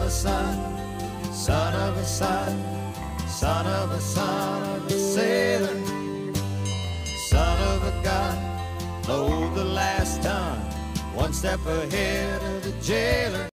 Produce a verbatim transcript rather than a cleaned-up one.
a son, son of a son, son of a son of a sailor, son of a gun, load the last ton, one step ahead of the jailer.